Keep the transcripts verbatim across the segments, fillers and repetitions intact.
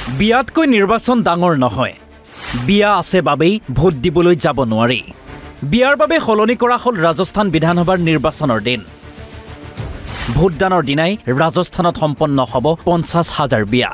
বিয়াতকৈ নিৰ্বাচন ডাঙৰ নহয় বিয়া আছে বাবেই ভোট দিবলৈ যাব নোৱাৰি বিয়াৰ বাবে সলনি কৰা হ'ল ৰাজস্থান বিধানসভাৰ নিৰ্বাচনৰ দিন ভোটদানৰ দিনাই ৰাজস্থানত সম্পন্ন হ'ব পঞ্চাছ হাজাৰ বিয়া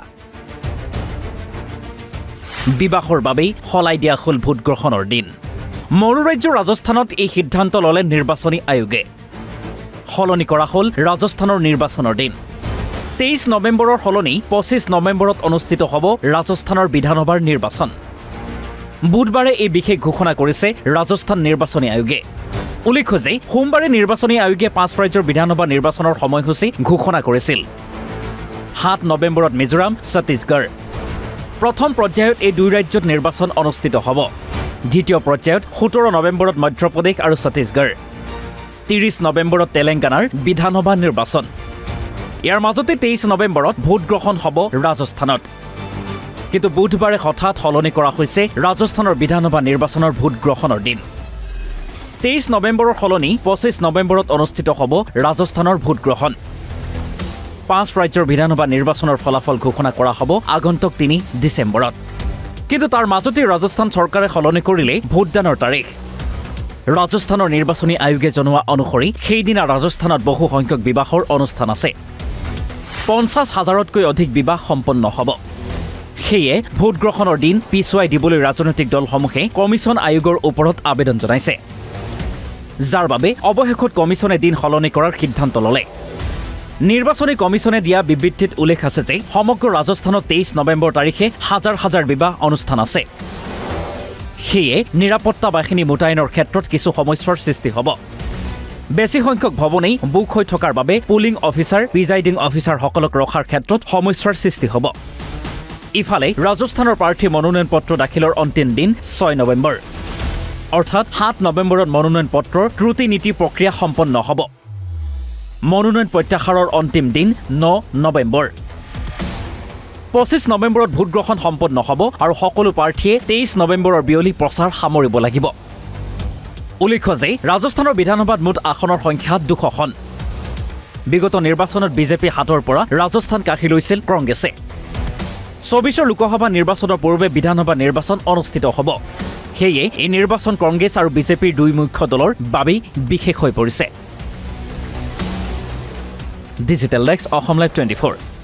বিবাহৰ বাবেই সলাই দিয়া হ'ল ভোট গ্ৰহণৰ দিন মৰু ৰাজ্য ৰাজস্থানত এই সিদ্ধান্ত ল'লে নিৰ্বাচনী আয়োগে সলনি কৰা হ'ল ৰাজস্থানৰ নিৰ্বাচনৰ দিন তেইছ নৱেম্বৰৰ সলনি পঁচিছ নৱেম্বৰত অনুষ্ঠিত হ'ব ৰাজস্থানৰ বিধানসভাৰ নিৰ্বাচন বুধবাৰে এই বিশেষ ঘোষণা কৰিছে ৰাজস্থান নিৰ্বাচনী আয়োগে উল্লেখ্য যে সোমবাৰে নিৰ্বাচনী আয়োগে পাঁচ ৰাজ্যৰ বিধানসভা নিৰ্বাচনৰ সময়সূচী ঘোষণা কৰিছিল সাত নৱেম্বৰত মিজোৰাম ছত্তীশগড় প্ৰথম পৰ্যায়ত এই দুই ৰাজ্যত নিৰ্বাচন অনুষ্ঠিত হ'ব দ্বিতীয় পৰ্যায়ত সোতৰ নৱেম্বৰত মধ্যপ্ৰদেশ আৰু ছত্তীশগড় ত্ৰিছ নৱেম্বৰত তেলেংগানাৰ বিধানসভা নিৰ্বাচন ইয়াৰ মাজতে তেইছ নৱেম্বৰত ভোট গ্ৰহণ হ'ব ৰাজস্থানত কিন্তু বুধবাৰে হঠাৎ সলনি কৰা হৈছে ৰাজস্থানৰ বিধানসভা নিৰ্বাচনৰ ভোট গ্ৰহণৰ দিন তেইছ নৱেম্বৰৰ সলনি পঁচিছ নৱেম্বৰত অনুষ্ঠিত হ'ব ৰাজস্থানৰ ভোট গ্ৰহণ পাঁচ ৰাজ্যৰ বিধানসভা নিৰ্বাচনৰ ফলাফল ঘোষণা কৰা হ'ব আগন্তুক তিনি ডিচেম্বৰত কিন্তু তাৰ মাজতে ৰাজস্থান চৰকাৰে সলনি কৰিলে ভোটদানৰ তাৰিখ ৰাজস্থানৰ নিৰ্বাচনী আয়োগে জনোৱা অনুসৰি সেইদিনা ৰাজস্থানত বহু সংখ্যক বিবাহৰ অনুষ্ঠান আছে পঞ্চাছ হাজাৰতকৈ অধিক বিবাহ সম্পন্ন হ'ব সেয়ে ভোট গ্ৰহণৰ দিন পিছুৱাই দিবলৈ ৰাজনৈতিক দলসমূহে কমিশ্যন আয়োগৰ ওপৰত আবেদন জনাইছে যাৰ বাবে অৱশেষত কমিশ্যনে দিন সলনি কৰাৰ সিদ্ধান্ত ল'লে নিৰ্বাচনী কমিশ্যনে দিয়া বিবৃতিত উল্লেখ আছে যে সমগ্ৰ ৰাজস্থানত তেইছ নৱেম্বৰ তাৰিখে হাজাৰ হাজাৰ বিবাহ অনুষ্ঠান আছে সেয়ে নিৰাপত্তা বাহিনী মোতায়েনৰ ক্ষেত্ৰত কিছু সমস্যাৰ সৃষ্টি হ'ব বেছি সংখ্যক ভৱনেই বুক হৈ থকাৰ বাবে পুলিং অফিচাৰ প্ৰিজাইডিং অফিচাৰসকলক ৰখাৰ ক্ষেত্ৰত সমস্যাৰ সৃষ্টি হ'ব ইফালে ৰাজস্থানৰ প্ৰাৰ্থী মনোনয়ন পত্ৰ দাখিলৰ অন্তিম দিন ছয় নৱেম্বৰ অৰ্থাৎ সাত নৱেম্বৰত মনোনয়ন পত্ৰৰ ত্ৰুটি নীতি প্ৰক্ৰিয়া সম্পন্ন হ'ব মনোনয়ন প্ৰত্যাহাৰৰ অন্তিম দিন ন নৱেম্বৰ পঁচিছ নৱেম্বৰত ভোট গ্ৰহণ সম্পন্ন হ'ব আৰু সকলো প্ৰাৰ্থীয়ে তেইছ নৱেম্বৰৰ বিয়লি প্ৰচাৰ সামৰিব লাগিব উল্লেখ্য যে ৰাজস্থানৰ বিধানসভাত মুঠ আসনৰ সংখ্যা দুশখন বিগত নিৰ্বাচনত বিজেপি হাতৰ পৰা ৰাজস্থান কাঢ়ি লৈছিল কংগ্ৰেছে চৌবিছৰ লোকসভা নিৰ্বাচনৰ পূৰ্বে বিধানসভা নিৰ্বাচন অনুষ্ঠিত হ'ব সেয়ে এই নিৰ্বাচন কংগ্ৰেছ আৰু বিজেপিৰ দুই মুখ্য দলৰ বাবেই বিশেষ হৈ পৰিছে digital desk Asom live twenty four